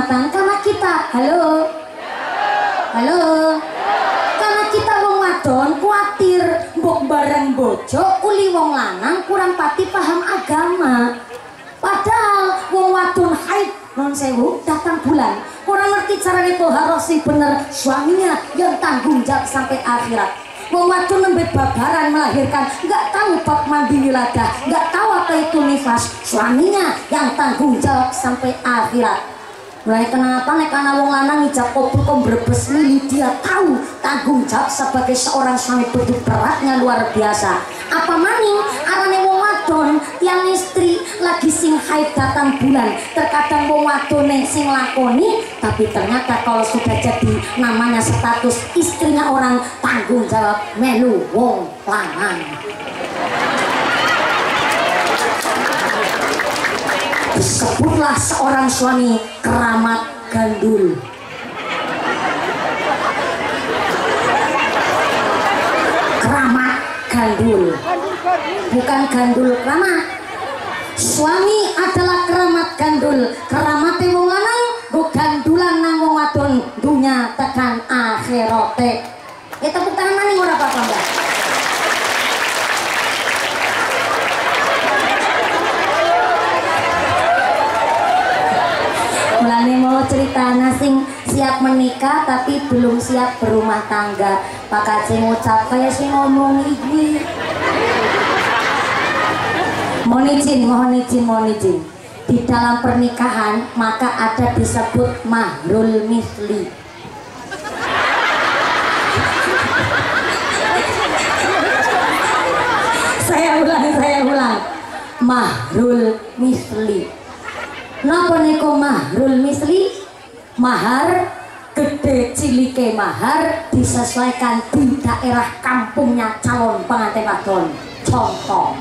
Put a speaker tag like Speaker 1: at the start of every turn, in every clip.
Speaker 1: matang karena kita halo karena kita wong wadon kuatir mbok bareng bojo uli wong lanang kurang pati paham agama. Padahal wong wadon haid non sewu datang bulan kurang ngerti caranya toharoh sing bener suaminya yang tanggung jawab sampai akhirat. Wong wadon nembe babaran melahirkan nggak tahu bab mandi wiladah, nggak tahu apa itu nifas, suaminya yang tanggung jawab sampai akhirat. Mulai kenapa nek ana wong lanang ngijak kopul kok brebes mili dia tahu tanggung jawab sebagai seorang suami begitu beratnya luar biasa. Apa maning arane wong wadon yang istri lagi sing haid datang bulan terkadang wong wadone sing lakoni tapi ternyata kalau sudah jadi namanya status istrinya orang tanggung jawab melu wong lanang. Disebutlah seorang suami keramat gandul. Keramat gandul, bukan gandul keramat. Suami adalah keramat gandul. Keramate wong lanang go gandulan nang wong wadon dunya tekan akhirate. Tepuk tangan maning ora apa-apa, Mbak. Mulane mau cerita sing siap menikah tapi belum siap berumah tangga. Pak Kaci ngucap kaya sing ngomong iki. Mohon izin. Di dalam pernikahan maka ada disebut mahrul misli. Saya ulang. Mahrul misli. Napa niku mahrul misli? Mahar gede cilike mahar disesuaikan di daerah kampungnya calon pengantin wadon. Contoh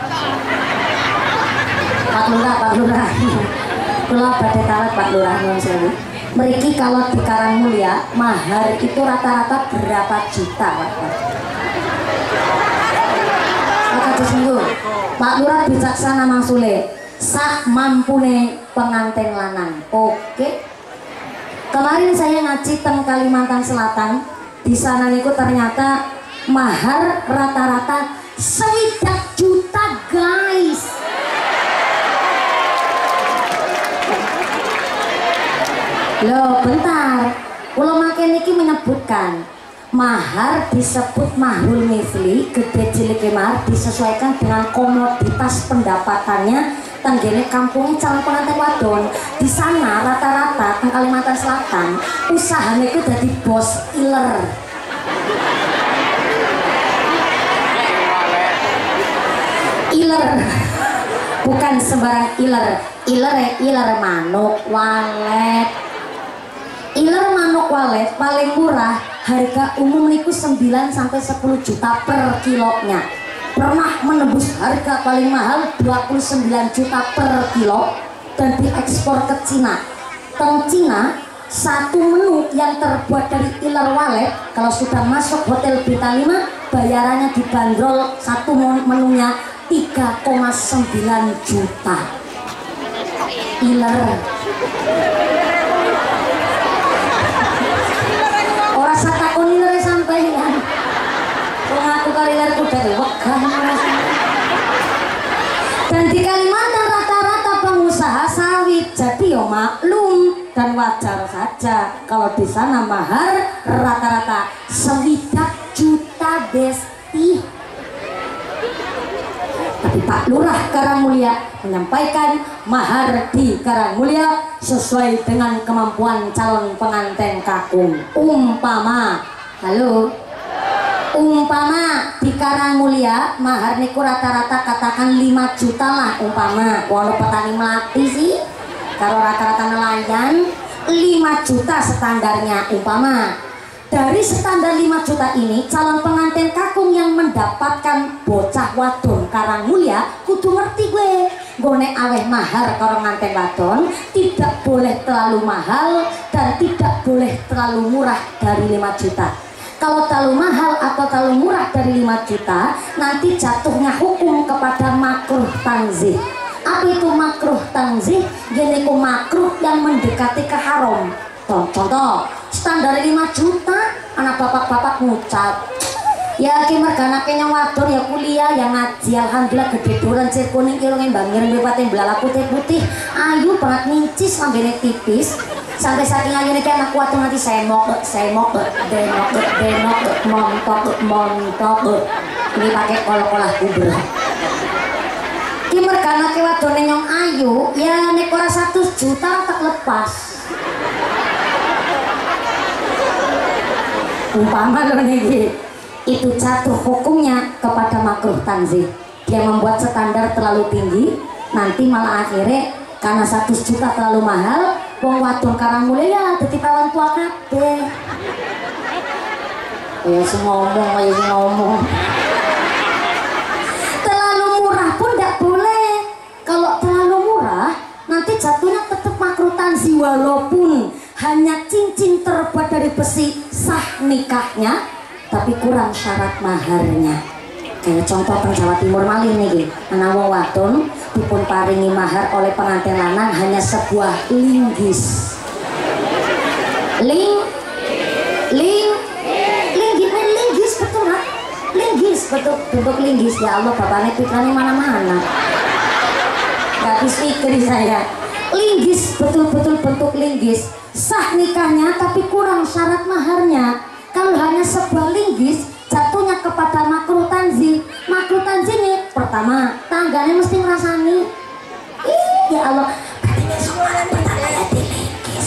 Speaker 1: Pak Lurah kula badhe tarat Pak Lurah nyuwun sewu. Mriki kalau di Karangmulia mahar itu rata-rata berapa juta Pak? Pak Lurah bijaksana mangsule sak mampune pengantin lanang. Oke. Kemarin saya ngaji teng Kalimantan Selatan. Di sana niku ternyata mahar rata-rata 1 juta guys. Loh bentar. Kula makin niki menyebutkan mahar disebut mahrul misli, gede cilik mahar disesuaikan dengan komoditas pendapatannya tanggene kampung calon pengantin wadon. Di sana rata-rata di Kalimantan Selatan usahanya itu jadi bos iler. Iler bukan sembarang iler. Iler manuk walet. Iler manuk walet paling murah harga umum niku 9 sampai 10 juta per kilonya. Pernah menembus harga paling mahal 29 juta per kilo dan diekspor ke Cina. Teng Cina satu menu yang terbuat dari iler walet kalau sudah masuk hotel Bintang 5 bayarannya dibanderol satu menunya 3,9 juta. Iler orang satakon iler sampeyan. Aku kalian udah wegah. Dan di Kalimantan rata-rata pengusaha sawit, jadi ya maklum dan wajar saja kalau di sana mahar rata-rata 9 juta besti. Tapi Pak Lurah Karangmulia menyampaikan mahar di Karangmulia sesuai dengan kemampuan calon pengantin kakung. Umpama di Karangmulia mahar niku rata-rata katakan 5 juta lah umpama. Walau petani melati sih kalau rata-rata nelayan 5 juta standarnya umpama. Dari standar 5 juta ini calon pengantin kakung yang mendapatkan bocah wadon Karangmulia kudu ngerti gue gone aweh mahar karo nganten wadon tidak boleh terlalu mahal dan tidak boleh terlalu murah dari 5 juta. Kalau terlalu mahal atau terlalu murah dari 5 juta nanti jatuhnya hukum kepada makruh tanzih. Apa Apa itu makruh tanzih? Gini ku makruh yang mendekati ke haram. Contoh, standar 5 juta, anak bapak-bapak ngucap. Ya ki mergana kenya wadon ya kuliah yang ngaji alhamdulillah gede duran sir kuning ki rong mbangir mripate blalak putih-putih ayu banget nincis lambene tipis sampai saking ayune ki anak wadon nanti semok denok montok ini pakai kol-kolah kubur ki mergana ki wadone nyong ayu ya nek ora 100 juta tak lepas umpama lho niki itu jatuh hukumnya kepada makruh tanzih. Dia membuat standar terlalu tinggi, nanti malah akhirnya karena 100 juta terlalu mahal, wong wadon karang mulai ya dadi perawan tua kabeh. Ya ngomong. Terlalu murah pun tidak boleh. Kalau terlalu murah, nanti jatuhnya tetap makruh tanzih walaupun hanya cincin terbuat dari besi sah nikahnya. Tapi kurang syarat maharnya. Kayak contoh teng Jawa Timur malih niki, ana wong wadon dipun paringi mahar oleh pengantin lanang hanya sebuah linggis. Linggis betul ha? Linggis betul bentuk linggis ya Allah bapaknya pikirannya mana-mana. Gak habis pikir saya. Linggis betul-betul bentuk linggis. Sah nikahnya tapi kurang syarat maharnya. Kalau hanya sebuah linggis jatuhnya kepada makruh tanzih. Makruh tanzihnya pertama tangganya mesti ngerasani. Ya Allah, katanya seorang pertama ya di linggis.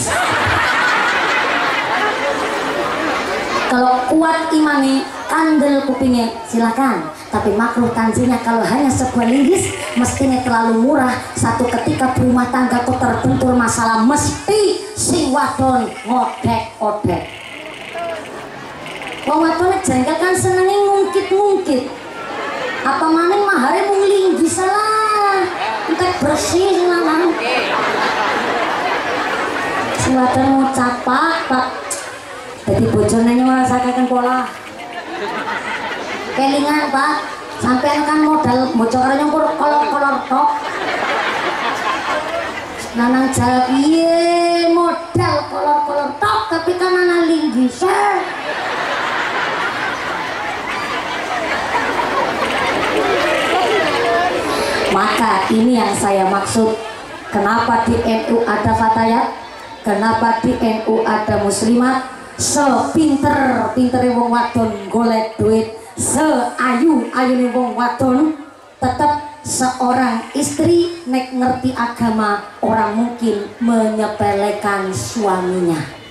Speaker 1: Kalau kuat imani kandel kupingnya silakan. Tapi makruh tanzihnya kalau hanya sebuah linggis mestinya terlalu murah. Satu ketika berumah tangga kok terbentur masalah mesti si wadon ngodek-odek. Wong wadon jengkel kan senenge ngungkit-ngungkit. Apa maning mahare mung linggis salah. Entek bersih lanang. Sing wadon ngucap Pak. Dadi bojone ngrasakaken pola. Kelingan Pak, sampean kan modal bocor nyongkur kolor-kolor tok. Nanang jawab iye modal kolor-kolor tok tapi kan ana linggis. Maka ini yang saya maksud. Kenapa di NU ada fatayat? Kenapa di NU ada muslimat? Sepinter-pintere wong wadon golek duit, seayu-ayune wong wadon, tetap seorang istri nek ngerti agama orang mungkin menyepelekan suaminya.